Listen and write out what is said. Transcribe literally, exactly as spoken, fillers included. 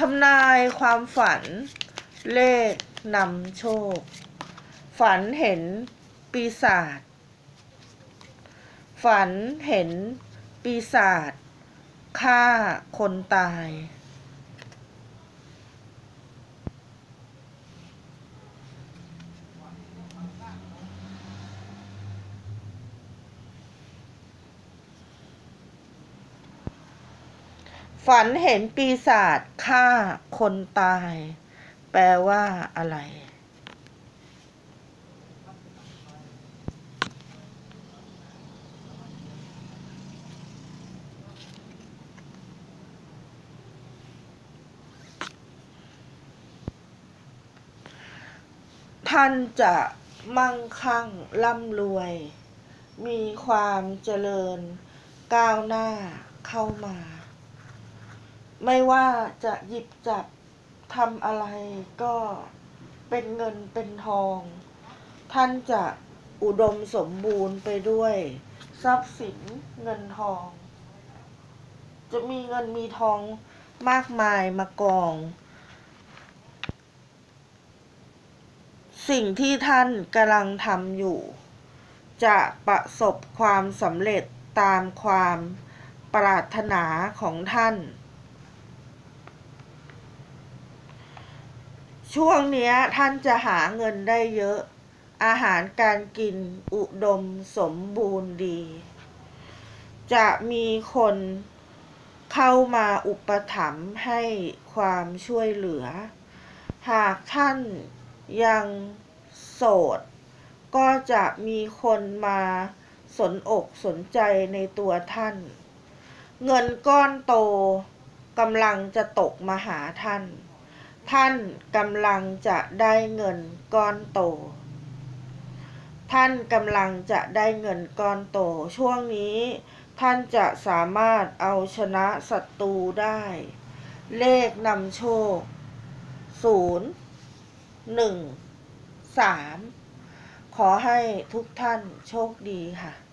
ำนายความฝันเลขนำโชคฝันเห็นปีศาจฝันเห็นปีศาจฆ่าคนตายฝันเห็นปีศาจฆ่าคนตายแปลว่าอะไรท่านจะมั่งคั่งร่ำรวยมีความเจริญก้าวหน้าเข้ามาไม่ว่าจะหยิบจับทำอะไรก็เป็นเงินเป็นทองท่านจะอุดมสมบูรณ์ไปด้วยทรัพย์สินเงินทองจะมีเงินมีทองมากมายมากองสิ่งที่ท่านกำลังทำอยู่จะประสบความสำเร็จตามความปรารถนาของท่านช่วงนี้ท่านจะหาเงินได้เยอะอาหารการกินอุดมสมบูรณ์ดีจะมีคนเข้ามาอุปถัมภ์ให้ความช่วยเหลือหากท่านยังโสดก็จะมีคนมาสนอกสนใจในตัวท่านเงินก้อนโตกำลังจะตกมาหาท่านท่านกำลังจะได้เงินก้อนโตท่านกำลังจะได้เงินก้อนโตช่วงนี้ท่านจะสามารถเอาชนะศัตรูได้เลขนำโชคศูนย์ หนึ่ง สามขอให้ทุกท่านโชคดีค่ะ